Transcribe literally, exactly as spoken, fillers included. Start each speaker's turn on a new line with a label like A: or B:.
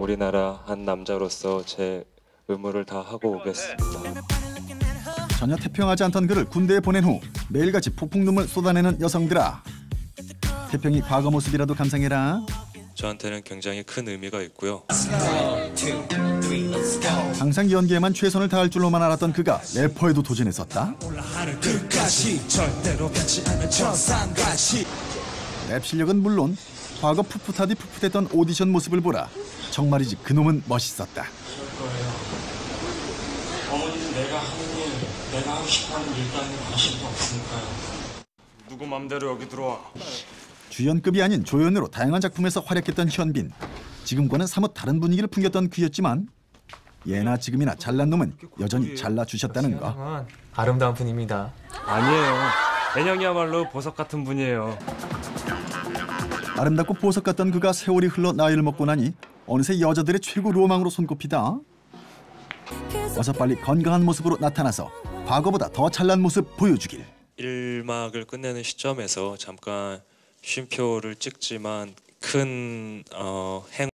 A: 우리나라 한 남자로서 제 의무를 다 하고 오겠습니다.
B: 전혀 태평하지 않던 그를 군대에 보낸 후 매일같이 폭풍 눈물 쏟아내는 여성들아. 태평이 과거 모습이라도 감상해라.
A: 저한테는 굉장히 큰 의미가 있고요.
B: 항상 연기에만 최선을 다할 줄로만 알았던 그가 래퍼에도 도전했었다. 랩 실력은 물론 과거 풋풋하디 풋풋했던 오디션 모습을 보라. 정말이지 그놈은 멋있었다.
C: 어머니는 내가 하는 일, 내가 하고 싶어하는 일 따위는 관심도 없으니까요. 누구 맘대로 여기 들어와.
B: 주연급이 아닌 조연으로 다양한 작품에서 활약했던 현빈. 지금과는 사뭇 다른 분위기를 풍겼던 그였지만 예나 지금이나 잘난 놈은 여전히 잘라주셨다는 거.
D: 아름다운 분입니다.
C: 아니에요. 애녕이야말로 보석 같은 분이에요.
B: 아름답고 보석 같던 그가 세월이 흘러 나이를 먹고 나니 어느새 여자들의 최고 로망으로 손꼽히다. 어서 빨리 건강한 모습으로 나타나서 과거보다 더 찬란 모습 보여주길.
A: 일 막을 끝내는 시점에서 잠깐 쉼표를 찍지만 큰 어, 행